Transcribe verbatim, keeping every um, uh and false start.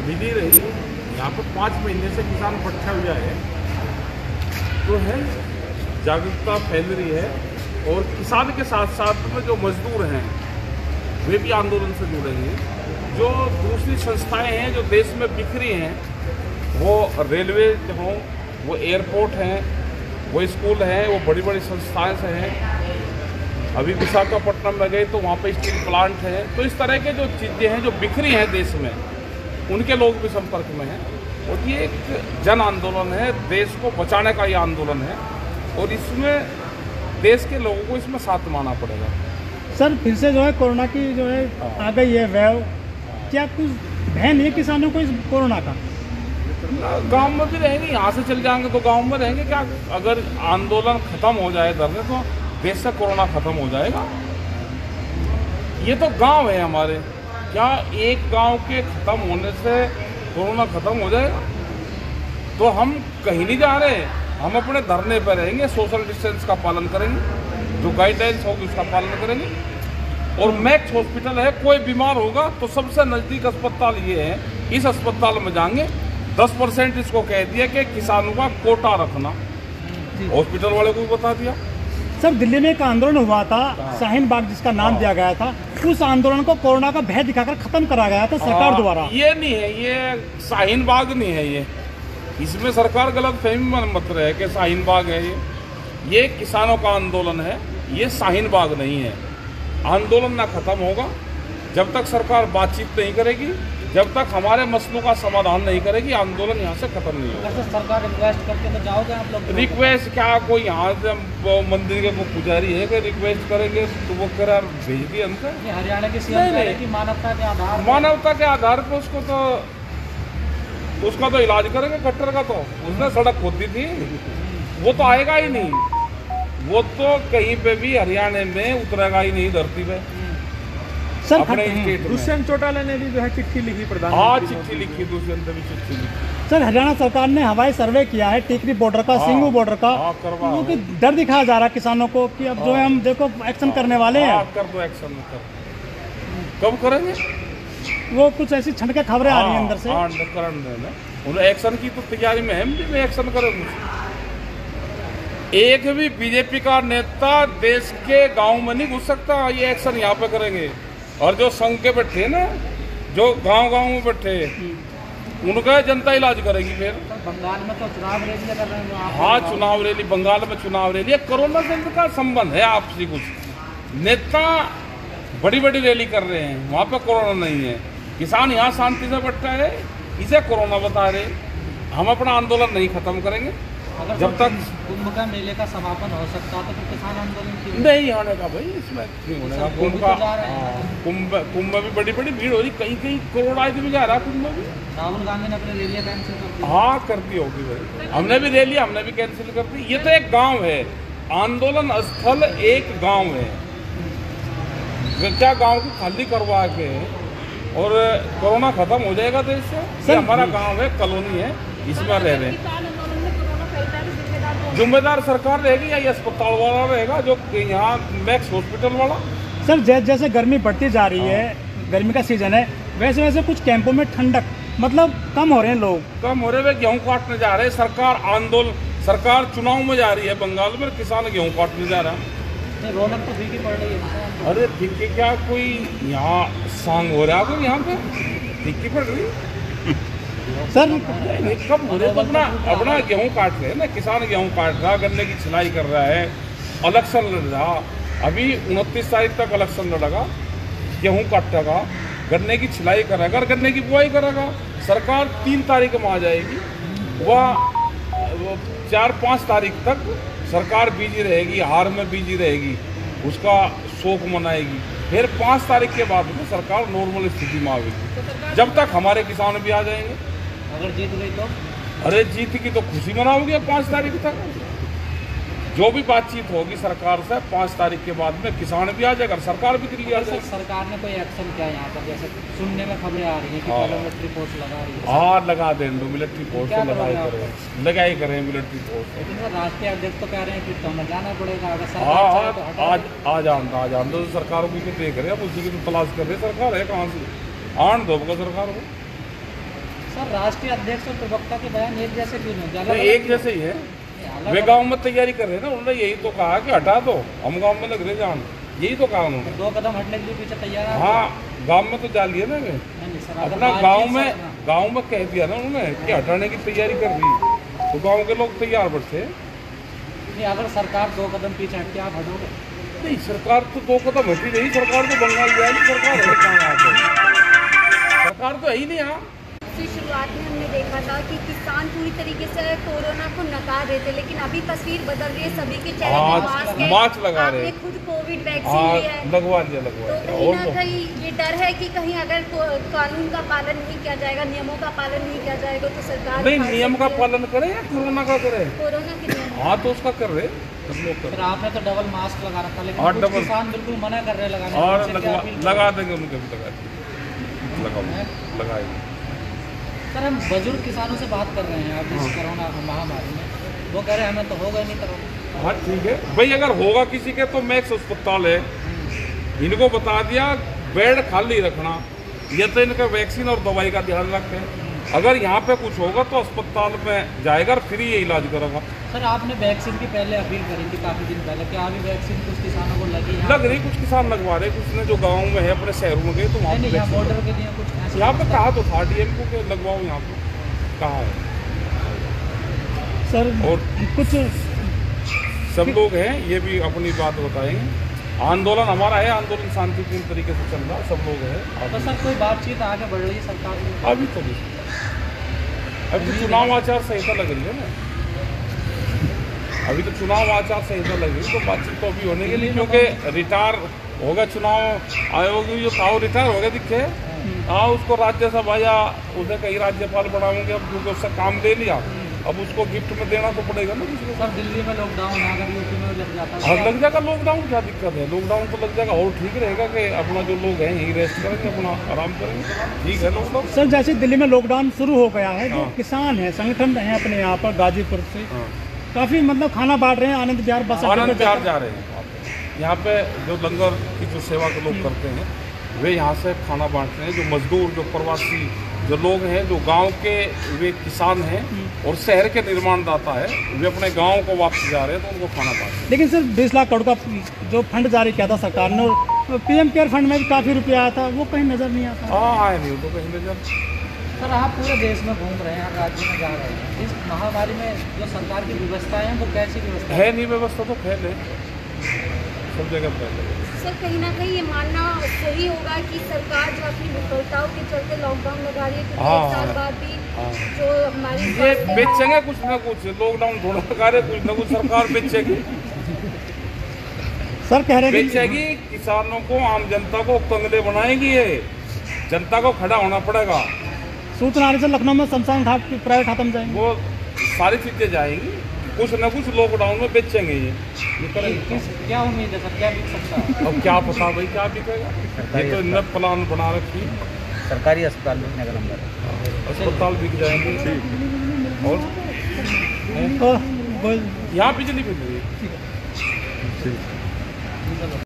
मिल ही रही है। यहाँ पर पाँच महीने से किसान भटका हुआ है, तो है जागरूकता फैल रही है। और किसान के साथ साथ में जो मजदूर हैं वे भी आंदोलन से जुड़े हैं। जो दूसरी संस्थाएं हैं जो देश में बिखरी हैं, वो रेलवे हों, वो एयरपोर्ट हैं, वो स्कूल हैं, वो बड़ी बड़ी संस्थाएं से हैं। अभी विशाखापट्टनम में गए तो वहाँ पे स्टील प्लांट है। तो इस तरह के जो चीज़ें हैं जो बिखरी हैं देश में, उनके लोग भी संपर्क में हैं। और ये एक जन आंदोलन है, देश को बचाने का ये आंदोलन है, और इसमें देश के लोगों को इसमें साथ मानना पड़ेगा। सर फिर से जो है कोरोना की जो है आ गई है वेव, क्या कुछ भय नहीं है किसानों को इस कोरोना का? गांव में भी रहेंगे, यहाँ से चल जाएंगे तो गांव में रहेंगे। क्या अगर आंदोलन खत्म हो जाए धरने, तो देश से कोरोना खत्म हो जाएगा? ये तो गांव है हमारे, क्या एक गांव के खत्म होने से कोरोना खत्म हो जाएगा? तो हम कहीं नहीं जा रहे, हम अपने धरने पर रहेंगे, सोशल डिस्टेंस का पालन करेंगे, जो गाइडलाइंस होगी उसका पालन करेंगे। और मैक्स हॉस्पिटल है, कोई बीमार होगा तो सबसे नज़दीक अस्पताल ये है, इस अस्पताल में जाएंगे। दस परसेंट इसको कह दिया कि किसानों का कोटा रखना, हॉस्पिटल वाले को भी बता दिया। सर दिल्ली में एक आंदोलन हुआ था, शाहीन बाग जिसका नाम दिया गया था, उस आंदोलन को कोरोना का भय दिखाकर खत्म करा गया था सरकार द्वारा। ये नहीं है, ये शाहीन बाग नहीं है, ये इसमें सरकार गलत फहमी में मत रहे कि शाहीन बाग है। ये ये किसानों का आंदोलन है, ये शाहीन बाग नहीं है। आंदोलन ना खत्म होगा जब तक सरकार बातचीत नहीं करेगी, जब तक हमारे मसलों का समाधान नहीं करेगी, आंदोलन यहाँ से खत्म नहीं होगा। तो सरकार रिक्वेस्ट करके तो जाओगे आप लोग? रिक्वेस्ट क्या, कोई यहाँ से मंदिर के वो पुजारी है कि रिक्वेस्ट करेंगे तो वो कह भेज दिए हमसे? हरियाणा के सीएम कह रहे हैं कि मानवता के आधार मानवता के आधार पर उसको तो उसका तो इलाज करेंगे। खट्टर का तो उसने सड़क खोदी थी, वो तो आएगा ही नहीं, वो तो कहीं पे भी हरियाणा में उतरेगा ही नहीं धरती पे। सर अपने स्टेट दुष्यंत चौटाला ने भी जो है चिट्ठी लिखी प्रधान। हाँ चिट्ठी लिखी, दुष्यंत ने भी चिट्ठी लिखी। सर हरियाणा सरकार ने हवाई सर्वे किया है टिकरी बॉर्डर का, सिंगू बॉर्डर का, क्योंकि डर दिखाया जा रहा है किसानों को कि अब जो है हम देखो एक्शन करने वाले हैं। कर दो एक्शन, कर कब करेंगे? वो कुछ ऐसी छटके खबरें आ रही हैं अंदर से। हाँ उन्हें एक्शन की तो तैयारी में, हम भी एक्शन करेंगे। एक भी बीजेपी का नेता देश के गांव में नहीं घुस सकता, ये एक्शन यहाँ पे करेंगे। और जो संघ के बैठे ना, जो गांव गांव में बैठे, उनका जनता इलाज करेगी। फिर बंगाल में तो चुनाव रैली कर रहे हैं। हाँ चुनाव रैली, बंगाल में चुनाव रैली। कोरोना से इनका संबंध है आपसी कुछ? नेता बड़ी बड़ी रैली कर रहे हैं, वहाँ पे कोरोना नहीं है। किसान यहाँ शांति से बैठा है, इसे कोरोना बता रहे। हम अपना आंदोलन नहीं खत्म करेंगे अगर जब तक कुंभ का मेले का समापन हो सकता तो, तो किसान आंदोलन क्यों नहीं होने का भाई? इसमें नहीं होने का। कुंभ का कुंभ कुंभ में भी बड़ी बड़ी भीड़ हो रही, कहीं कहीं करोड़ आदमी जा रहा है कुंभ में भी। राहुल गांधी ने अपनी रैलियां कैंसिल कर दी। हाँ कर दी होगी भाई, हमने भी रैली हमने भी कैंसिल कर दी। ये तो एक गांव है, आंदोलन स्थल एक गांव है। क्या गांव को खाली करवा के और कोरोना खत्म हो जाएगा देश से? ये हमारा गांव है, कॉलोनी है, इसमें रह रहे हैं। जिम्मेदार सरकार रहेगी या ये अस्पताल वाला रहेगा, जो यहाँ मैक्स हॉस्पिटल वाला? सर जैसे जैसे गर्मी बढ़ती जा रही है, गर्मी का सीजन है, वैसे वैसे कुछ कैंपों में ठंडक मतलब कम हो रहे हैं, लोग कम हो रहे हैं, गेहूँ काटने जा रहे हैं। सरकार आंदोलन, सरकार चुनाव में जा रही है बंगाल में, किसान गेहूँ काटने जा रहा है। रौनक तो फीकी पड़ रही है। अरे फीकी क्या, कोई यहाँ सांग हो रहा है कोई यहाँ पे? फीकी पड़ रही सर कब हो रहे? तो अपना अपना गेहूँ काट रहे हैं ना, किसान गेहूँ काट रहा, गन्ने की छिलाई कर रहा है, इलेक्शन लड़ रहा। अभी उनतीस तारीख तक इलेक्शन लड़ेगा, गेहूँ काटेगा, गन्ने की छिलाई करेगा और गन्ने की बुआई करेगा। सरकार तीन तारीख में आ जाएगी, वह चार पाँच तारीख तक सरकार बिजी रहेगी, हार में बिजी रहेगी, उसका शोक मनाएगी। फिर पाँच तारीख के बाद में सरकार नॉर्मल स्थिति में आएगी, जब तक हमारे किसान भी आ जाएंगे। अगर जीत गई तो? अरे जीत की तो खुशी मनाओगे पाँच तारीख तक। जो भी बातचीत होगी सरकार से पाँच तारीख के बाद में, किसान भी आ जाएगा, सरकार भी दिल्ली आ जाएगी। सरकार ने कोई एक्शन किया यहाँ पर? जैसे सुनने में खबरें आ रही हैं कि पहले मिलिट्री फोर्स लगा रही है। हाँ लगा दें, दो मिलिट्री फोर्स तो लगाई करें, लगाई करें मिलिट्री फोर्स। लेकिन सर राष्ट्रीय अध्यक्ष तो कह रहे हैं कि तुम्हें जाना पड़ेगा, अगर हाँ हाँ आज आ जान आ जान दो। सरकार भी तो देख रहे हैं, उसी की तो तलाश कर रहे हैं। सरकार है कहाँ से? आन दो सरकार को। सर राष्ट्रीय अध्यक्ष और प्रवक्ता के बयान एक जैसे क्यों नहीं? तो अलग- एक जैसे ही है, अलग- वे गांव में तैयारी कर रहे हैं ना, उन्होंने यही तो कहा कि हटा दो, हम गांव में लग रहे जान, यही तो कहा उन्होंने। दो कदम हटने के लिए पीछे तैयार है? हाँ, गांव में तो जा लिए ना वे, नहीं, नहीं, सर, अगर अपना बातचीत गांव सर- में हाँ। गांव में कह दिया ना उन्होंने कि हटाने की तैयारी कर रही, तो गांव के लोग तैयार बैठे। नहीं, अगर सरकार दो कदम पीछे हट के आप हटोगे? नहीं, सरकार तो दो कदम हटी नहीं, सरकार तो बंगाल जाएगी, सरकार है कहाँ यहाँ पे, सरकार तो है ही नहीं यहाँ। की शुरुआत में हमने देखा था कि किसान पूरी तरीके से कोरोना को नकार रहे थे, लेकिन अभी तस्वीर बदल रही है, सभी के चेहरे पे आज मास्क है, मास्क लगा रहे आपने हैं। खुद कोविड वैक्सीन हाँ, लिया है, लगवा लिया लगवा तो लिया कहीं और ना तो कहीं ये डर है कि कहीं अगर को- कानून का पालन नहीं किया जाएगा, नियमों का पालन नहीं किया जाएगा तो सरकार नहीं, उठा नियम का सकती है। पालन करें या कोरोना का करें? कोरोना के नियम हाँ, तो उसका कर रहे सब लोग कर फिर रहे। आपने तो डबल मास्क लगा रखा, लेकिन और कुछ डबल- किसान बिल्कुल मना कर रहे हैं लगाने से। और उनसे क्या लगवा अपील लगा देंगे, उनके भी लगा देंगे, लगाओ लगाएंगे। सर हम बुजुर्ग किसानों से बात कर रहे हैं अब इस कोरोना महामारी में, वो कह रहे हैं हमें तो होगा ही नहीं कोरोना। हाँ ठीक है भाई, अगर होगा किसी के तो मैक्स अस्पताल है, इनको बता दिया बेड खाली रखना, या तो इनका वैक्सीन और दवाई का ध्यान रखें। अगर यहाँ पे कुछ होगा तो अस्पताल में जाएगा और फ्री ये इलाज करेगा। सर आपने वैक्सीन की पहले अपील करी थी काफ़ी दिन पहले, क्या अभी वैक्सीन कुछ किसानों को लगी है? लग रही, कुछ किसान लगवा रहे, कुछ ने जो गाँव में है अपने शहरों में गए तो वहाँ नहीं, पे यहाँ वैक्सीन बॉर्डर के लिए कुछ ऐसा- यहाँ पे कहा तो था डीएम को कि लगवाओ, यहाँ पे कहा है। सर और कुछ सब लोग हैं, ये भी अपनी बात बताएंगे। आंदोलन हमारा है, आंदोलन शांतिपूर्ण तरीके से चल रहा है, सब लोग हैं। तो सर कोई बातचीत आगे बढ़ रही है सरकार से? अभी तो नहीं, अभी तो चुनाव आचार संहिता लग रही है ना, अभी तो चुनाव आचार संहिता लग रही है, तो बातचीत तो अभी होने के लिए, क्योंकि रिटायर होगा चुनाव आयोग जो ताऊ रिटायर हो गया दिखे, हाँ उसको राज्यसभा या उसे कहीं राज्यपाल बनाएंगे, अब क्योंकि उससे काम ले लिया, अब उसको गिफ्ट में देना तो पड़ेगा ना किसी को। सर दिल्ली में लॉकडाउन है, अगर यूपी में लग जाता है हाँ तो लग जाएगा लॉकडाउन, क्या दिक्कत है, लॉकडाउन तो लग जाएगा, और ठीक रहेगा कि अपना जो लोग हैं यहीं रेस्ट करेंगे, अपना आराम करेंगे, ठीक है लॉकडाउन। सर जैसे दिल्ली में लॉकडाउन शुरू हो गया है, जो हाँ। किसान है संगठन हैं अपने यहाँ पर गाजीपुर से, हाँ। काफी मतलब खाना बांट रहे हैं, आनंद विहार बस अड्डे आनंद पे विहार जाकर। जा रहे हैं यहाँ पे, जो लंगर की जो सेवा के लोग करते हैं वे यहाँ से खाना बांटते हैं, जो मजदूर जो प्रवासी जो लोग हैं, जो गांव के वे किसान हैं और शहर के निर्माणदाता है, वे अपने गांव को वापस जा रहे हैं तो उनको खाना बांटते हैं। लेकिन सर बीस लाख करोड़ का जो फंड जारी किया था सरकार ने, और पीएम केयर फंड में भी काफी रुपया आया था, वो कहीं नजर नहीं आता। हाँ आए नहीं तो कहीं नजर। सर आप पूरे देश में घूम रहे हैं, हर राज्य में जा रहे हैं, इस महामारी में जो सरकार की व्यवस्थाएं हैं वो कैसी व्यवस्था है नहीं व्यवस्था तो फैले सब जगह फैले। सर कहीं ना कहीं ये मानना सही होगा कि सरकार जो अपनी विफलताओं के चलते लॉकडाउन लगा रही है, क्योंकि हाँ, एक साल हाँ। बाद भी हाँ। जो हमारी ये स्वास्थ्य- बेचेंगे कुछ ना कुछ, लॉकडाउन थोड़ा लगा रहे, कुछ ना कुछ सरकार बेचेगी सर कह रहे हैं कि बेचेगी किसानों को, आम जनता को कंगले बनाएगी, ये जनता को खड़ा होना पड़ेगा। सूचना आने से लखनऊ में शमशान घाट प्राइवेट खत्म जाएंगे। वो सारी चीजें जाएंगी, कुछ ना कुछ लॉकडाउन में बेचेंगे ये ये करेंगे। किस क्या उम्मीद है सर, क्या बिक सकता है? अब क्या पता भाई क्या बिकेगा, ये तो इन्होंने प्लान बना रखी, सरकारी अस्पताल बिकने का नंबर है। अस्पताल बिक जाएंगे और तो बोल- यहाँ बिजली बिक रही है।